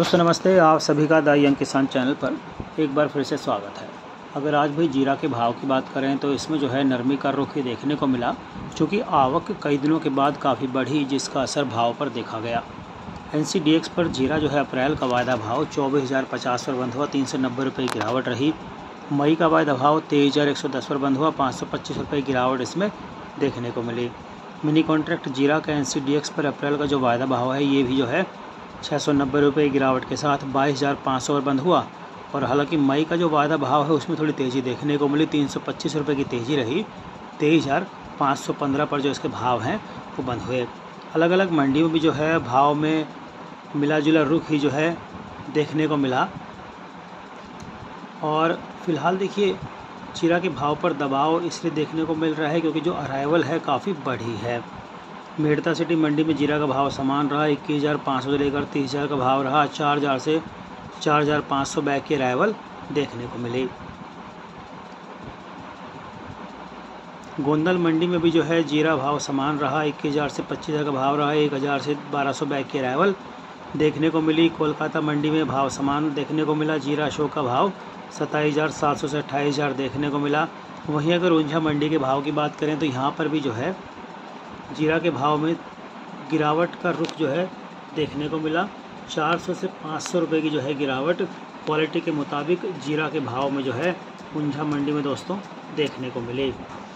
दोस्तों नमस्ते, आप सभी का द यंग किसान चैनल पर एक बार फिर से स्वागत है। अगर आज भाई जीरा के भाव की बात करें तो इसमें जो है नरमी का रुख ही देखने को मिला, क्योंकि आवक कई दिनों के बाद काफ़ी बढ़ी, जिसका असर भाव पर देखा गया। NCDX पर जीरा जो है अप्रैल का वायदा भाव 24,050 पर बंद हुआ, 390 रुपये की गिरावट रही। मई का वायदा भाव 23,110 पर बंद हुआ, 525 रुपये की गिरावट इसमें देखने को मिली। मिनी कॉन्ट्रैक्ट जीरा का NCDX पर अप्रैल का जो वायदा भाव है ये भी जो है 690 रुपये की गिरावट के साथ 22,500 पर बंद हुआ। और हालांकि मई का जो वायदा भाव है उसमें थोड़ी तेज़ी देखने को मिली, 325 रुपये की तेज़ी रही। 23,515 पर जो इसके भाव हैं वो बंद हुए। अलग अलग मंडी में भी जो है भाव में मिला जुला रुख ही जो है देखने को मिला। और फिलहाल देखिए जीरा के भाव पर दबाव इसलिए देखने को मिल रहा है क्योंकि जो अराइवल है काफ़ी बढ़ी है। मेड़ता सिटी मंडी में जीरा का भाव समान रहा, 21,500 से लेकर 30,000 का भाव रहा। 4,000 से 4,500 बैग की अराइवल देखने को मिली। गोंदल मंडी में भी जो है जीरा भाव समान रहा, 21,000 से 25,000 का भाव रहा। 1,000 से 1,200 बैग की अराइवल देखने को मिली। कोलकाता मंडी में भाव समान देखने को मिला। जीरा अशोक का भाव 27,700 से 28,000 देखने को मिला। वहीं अगर ऊंझा मंडी के भाव की बात करें तो यहाँ पर भी जो है जीरा के भाव में गिरावट का रुख जो है देखने को मिला। 400 से 500 रुपये की जो है गिरावट क्वालिटी के मुताबिक जीरा के भाव में जो है ऊंझा मंडी में दोस्तों देखने को मिली।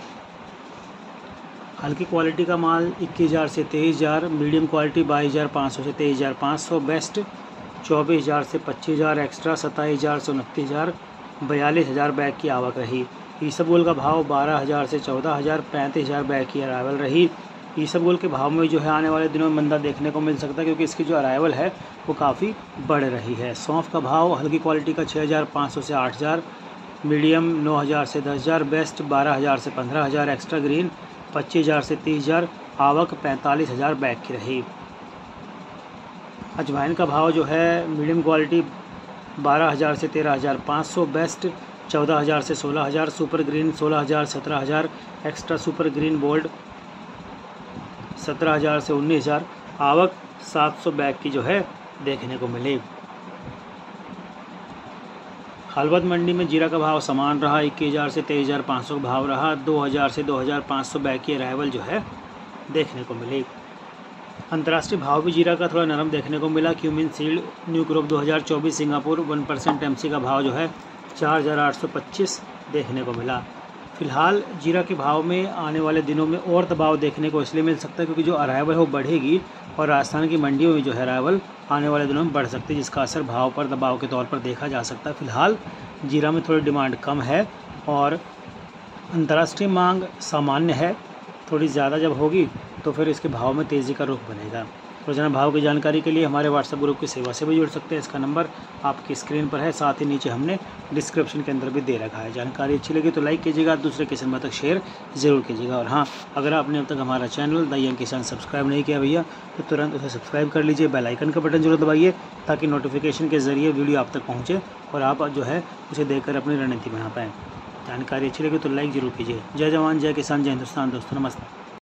हल्की क्वालिटी का माल 21,000 से 23,000, मीडियम क्वालिटी 22,500 से 23,500, बेस्ट 24,000 से 25,000, एक्स्ट्रा 27,000 से 29,000, 42,000 बैग की आवक रही। ईसबगोल का भाव 12,000 से 14,000, 35,000 बैग की अराइवल रही। ईसबगोल के भाव में जो है आने वाले दिनों में मंदा देखने को मिल सकता है, क्योंकि इसकी जो अराइवल है वो काफ़ी बढ़ रही है। सौंफ का भाव हल्की क्वालिटी का 6,500 से 8,000, मीडियम 9,000 से 10,000, बेस्ट 12,000 से 15,000, एक्स्ट्रा ग्रीन 25,000 से 30,000, आवक 45,000 बैग की रही। अजवाइन का भाव जो है मीडियम क्वालिटी 12,000 से 13,500, बेस्ट 14,000 से 16,000, super green 16,000 17,000, extra super green bold 17,000 से 19,000, आवक 700 बैग की जो है देखने को मिली। हलवद मंडी में जीरा का भाव समान रहा, 21,000 से 23,500 का भाव रहा। 2,000 से 2,500 बैग की अराइवल जो है देखने को मिली। अंतर्राष्ट्रीय भाव भी जीरा का थोड़ा नरम देखने को मिला। Cumin sealed new crop 2024 Singapore 1% MC का भाव जो है 4,825 देखने को मिला। फिलहाल जीरा के भाव में आने वाले दिनों में और दबाव देखने को इसलिए मिल सकता है क्योंकि जो अराइवल है वो बढ़ेगी और राजस्थान की मंडियों में जो है अराइवल आने वाले दिनों में बढ़ सकती है, जिसका असर भाव पर दबाव के तौर पर देखा जा सकता है। फिलहाल जीरा में थोड़ी डिमांड कम है और अंतर्राष्ट्रीय मांग सामान्य है। थोड़ी ज़्यादा जब होगी तो फिर इसके भाव में तेज़ी का रुख बनेगा। रोजाना भाव की जानकारी के लिए हमारे व्हाट्सएप ग्रुप की सेवा से भी जुड़ सकते हैं। इसका नंबर आपकी स्क्रीन पर है, साथ ही नीचे हमने डिस्क्रिप्शन के अंदर भी दे रखा है। जानकारी अच्छी लगी तो लाइक कीजिएगा, दूसरे किसान तक शेयर ज़रूर कीजिएगा। और हाँ, अगर आपने अब तक हमारा channel the young Kisan subscribe नहीं किया भैया तो तुरंत उसे सब्सक्राइब कर लीजिए। बेल आइकन का बटन जरूर दबाइए ताकि नोटिफिकेशन के ज़रिए वीडियो आप तक पहुँचे और आप जो है उसे देखकर अपनी रणनीति बना पाएँ। जानकारी अच्छी लगी तो लाइक ज़रूर कीजिए। जय जवान जय किसान जय हिंदुस्तान। दोस्तों नमस्ते।